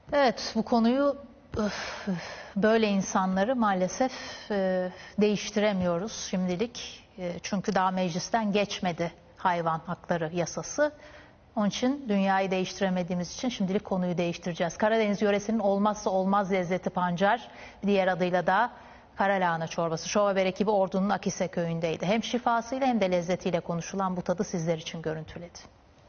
Evet, bu konuyu böyle insanları maalesef değiştiremiyoruz şimdilik. Çünkü daha meclisten geçmedi hayvan hakları yasası. Onun için dünyayı değiştiremediğimiz için şimdilik konuyu değiştireceğiz. Karadeniz yöresinin olmazsa olmaz lezzeti pancar, diğer adıyla da karalahana çorbası. Show Haber ekibi Ordu'nun Akise köyündeydi. Hem şifasıyla hem de lezzetiyle konuşulan bu tadı sizler için görüntüledi.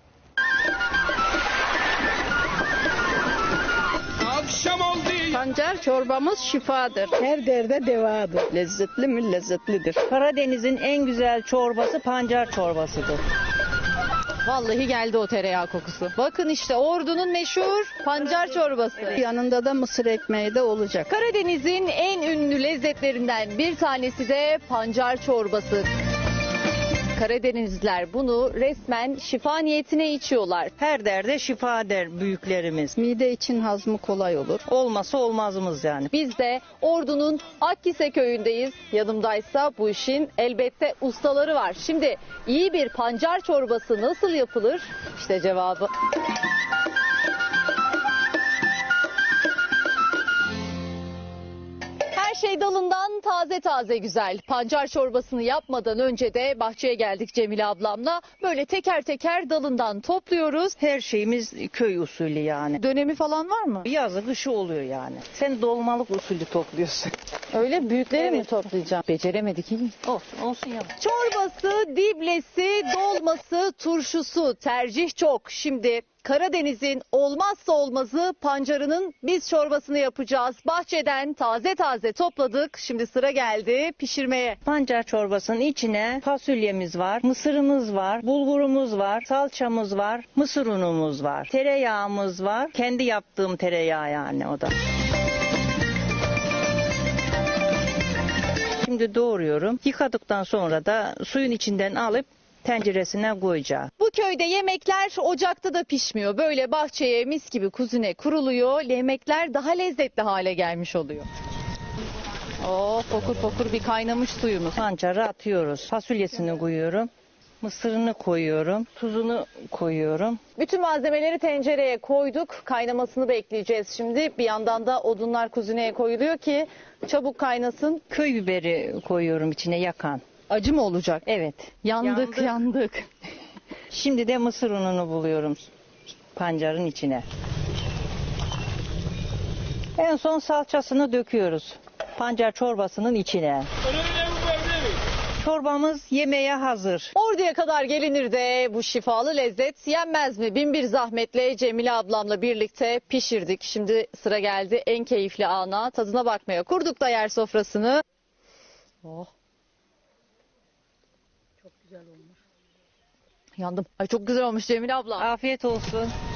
Pancar çorbamız şifadır. Her derde devadır. Lezzetli mi? Lezzetlidir. Karadeniz'in en güzel çorbası pancar çorbasıdır. Vallahi geldi o tereyağı kokusu. Bakın işte Ordu'nun meşhur pancar çorbası. Yanında da mısır ekmeği de olacak. Karadeniz'in en ünlü lezzetlerinden bir tanesi de pancar çorbası. Karadenizliler bunu resmen şifa niyetine içiyorlar. Her derde şifa der büyüklerimiz. Mide için hazmı kolay olur. Olmasa olmazımız yani. Biz de Ordu'nun Akkise köyündeyiz. Yanımdaysa bu işin elbette ustaları var. Şimdi iyi bir pancar çorbası nasıl yapılır? İşte cevabı. Her şey dalından taze taze güzel. Pancar çorbasını yapmadan önce de bahçeye geldik Cemile ablamla. Böyle teker teker dalından topluyoruz. Her şeyimiz köy usulü yani. Dönemi falan var mı? Yazı kışı oluyor yani. Sen dolmalık usulü topluyorsun. Öyle büyükleri mi Evet. toplayacağım? Beceremedik iyi. Olsun ya. Çorbası, diblesi, dolması, turşusu tercih çok. Şimdi Karadeniz'in olmazsa olmazı pancarının biz çorbasını yapacağız. Bahçeden taze taze topladık. Şimdi sıra geldi pişirmeye. Pancar çorbasının içine fasulyemiz var, mısırımız var, bulgurumuz var, salçamız var, mısır unumuz var, tereyağımız var. Kendi yaptığım tereyağı yani o da. Şimdi doğruyorum. Yıkadıktan sonra da suyun içinden alıp tenceresine koyacağım. Bu köyde yemekler ocakta da pişmiyor. Böyle bahçeye mis gibi kuzine kuruluyor. Yemekler daha lezzetli hale gelmiş oluyor. Oh, fokur fokur bir kaynamış suyumuz. Pancarı atıyoruz. Fasulyesini koyuyorum. Mısırını koyuyorum. Tuzunu koyuyorum. Bütün malzemeleri tencereye koyduk. Kaynamasını bekleyeceğiz şimdi. Bir yandan da odunlar kuzineye koyuluyor ki çabuk kaynasın. Köy biberi koyuyorum içine yakan. Acı mı olacak? Evet. Yandık. Şimdi de mısır ununu buluyorum pancarın içine. En son salçasını döküyoruz pancar çorbasının içine. Çorbamız yemeğe hazır. Orduya kadar gelinir de bu şifalı lezzet yenmez mi? Binbir zahmetle Cemile ablamla birlikte pişirdik. Şimdi sıra geldi en keyifli ana, tadına bakmaya. Kurduk da yer sofrasını. Oh. Çok güzel olmuş. Yandım. Ay çok güzel olmuş Cemile abla. Afiyet olsun.